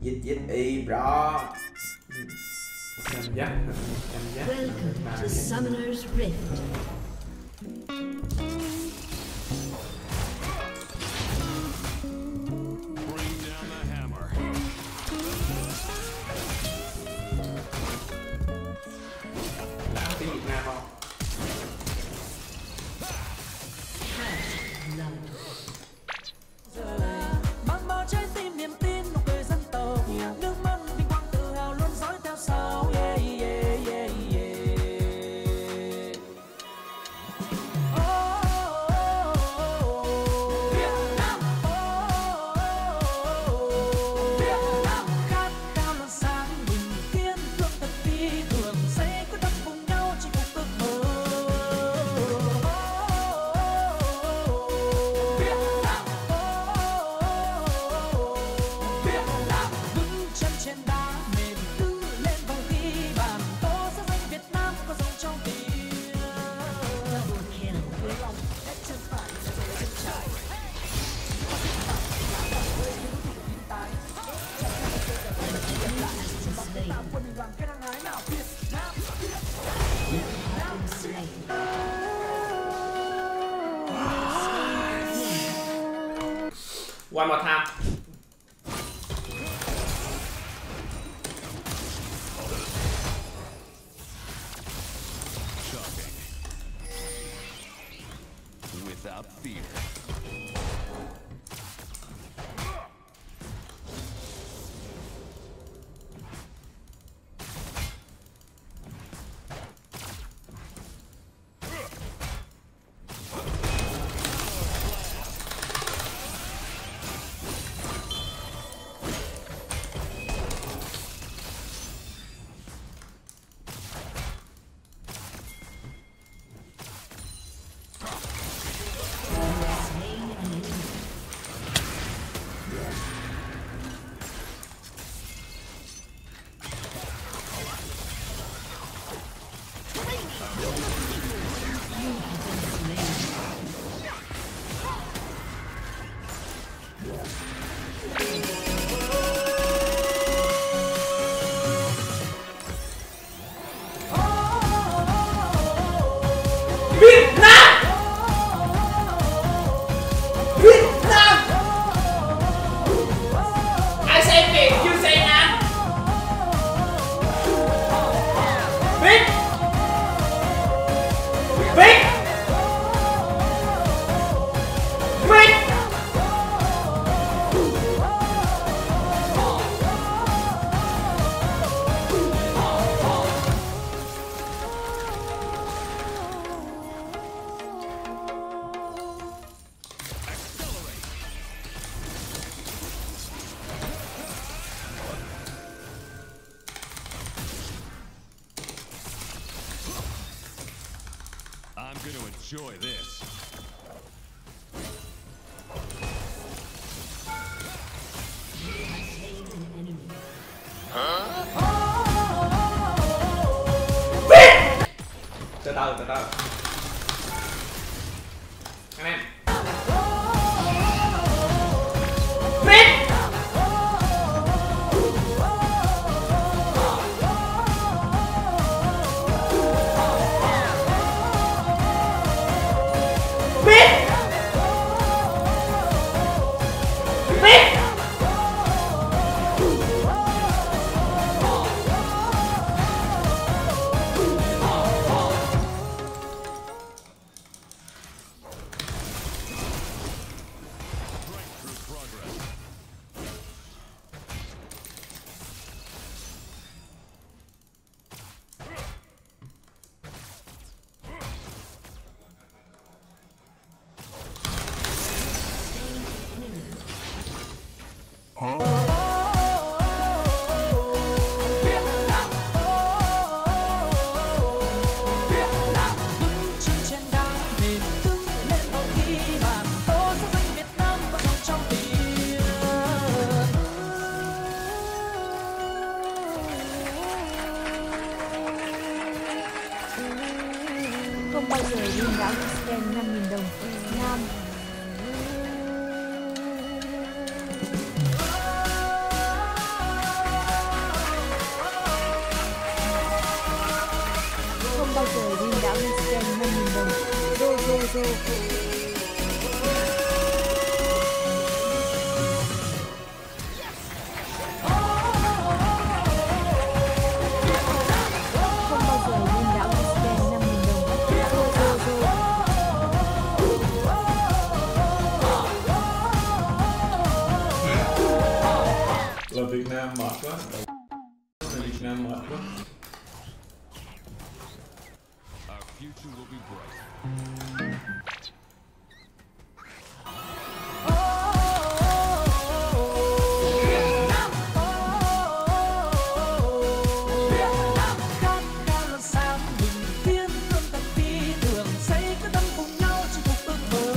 y bro. Cảm giác Welcome to Summoner's Rift. lãng phí Việt Nam không? Mang bao trái tim niềm tin nụ cười dân tộc, nước mắt vinh quang tự hào luôn dõi theo sau. Yeah, yeah, yeah, yeah. Việt Nam, Việt Nam khát khao luôn sáng bình kiên cường thật phi thường, sẽ quyết tâm cùng nhau chinh phục ước mơ. Việt Nam, Việt Nam vững chân trên đá mềm, đứng lên vòng ghi bàn, tô sẽ danh Việt Nam có dòng trong tim. Double kill. Hết chân phải là về chân trái. Slain. Quân đoàn cái năng ái nào Việt Nam. Slain. One more time. Without fear. Slain an enemy. You have been slain. Việt Nam, Việt Nam. I say Việt, you say Nam. Việt, Việt, Việt. I'm going to enjoy this. Slain an enemy. Từ từ, từ từ. Anh em. Việt. Việt. Việt. Chân trên đá mềm, đứng lên vòng ghi bàn, tô sẽ danh Việt Nam có dòng trong tim. Không bao giờ Linh đã scan 5.000 đồng. Nam. Không bao giờ Linh đã spend 5.000 đồng. Là Việt Nam mệt quá. Việt Nam mệt quá. Our future will be bright. khát khao lần sáng bình yên luôn tập đi đường xây quyết tâm cùng nhau chinh phục ước mơ.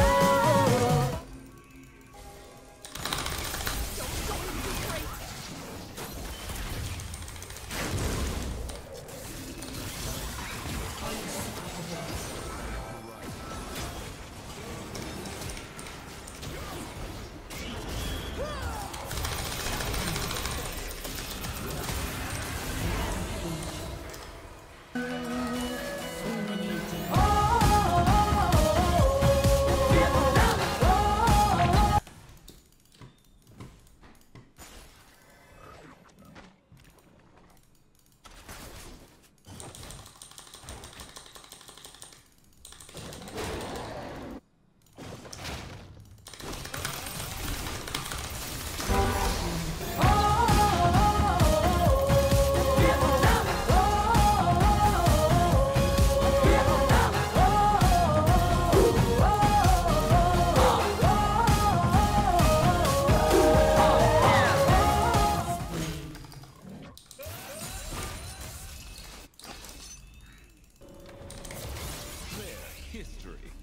History.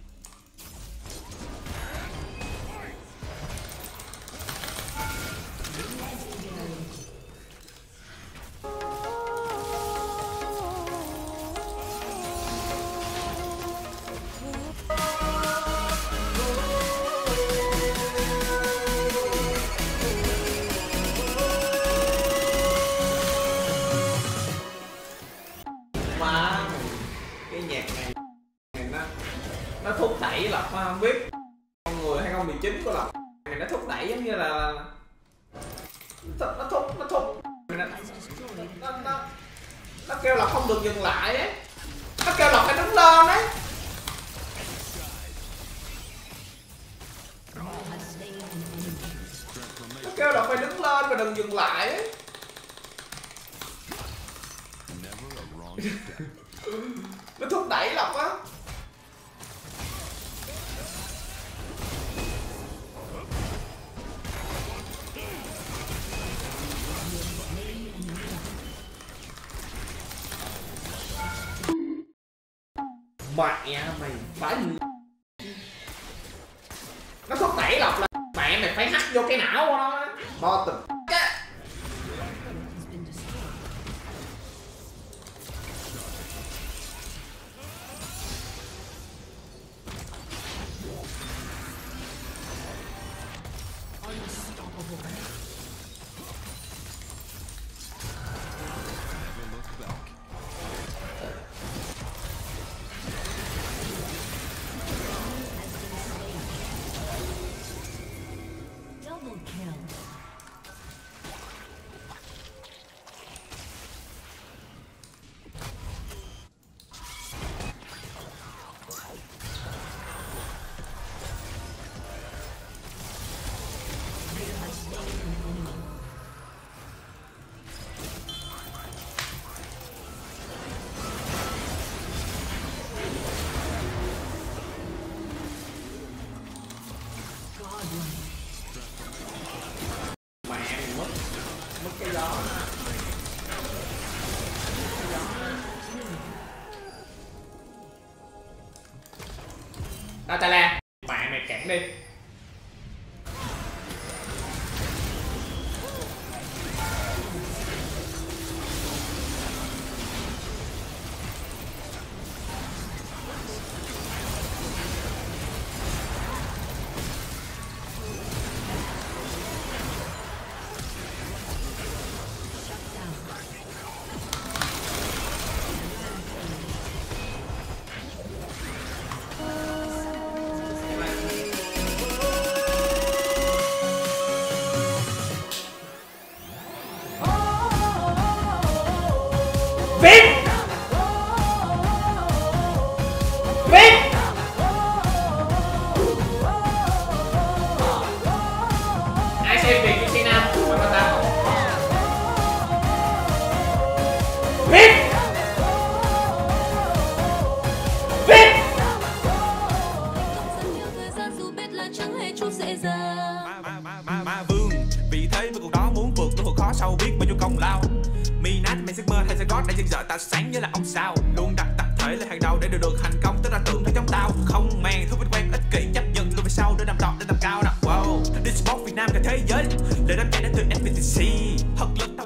Má cái nhạc này nó thúc đẩy Lộc, không biết con người 2019 của Lộc này nó thúc đẩy giống như là nó thúc nó kêu là không được dừng lại ấy, nó kêu Lộc phải đứng lên đấy, nó kêu Lộc phải đứng lên và đừng dừng lại ấy. Never a wrong step. Nó thúc đẩy Lộc á. Mẹ mày phải, nó thúc đẩy Lộc là mẹ mày phải hack vô cái não của nó á. Bo tình has been destroyed. Unstoppable. Never look back. Double kill. mẹ mày mất cái gió. Tao la mẹ mày cản đi. Viết Viết ai xem việc như Nam mà ta Viết Viết Ma vương vì thế với cuộc đó muốn vượt tôi khó sâu biết bao nhiêu công lao mi nát mày giấc mơ hay sẽ gót đã chân dở ta sáng như là ông sao luôn đặt tập thể lên hàng đầu để được thành công tới ra tưởng thấy giống tao không màng thu vinh quen ích kỷ chấp nhận luôn về sau để làm trọn để tầm cao nào wow đi sport Việt Nam cả thế giới lời đáp trả đến từ FPTC thật lực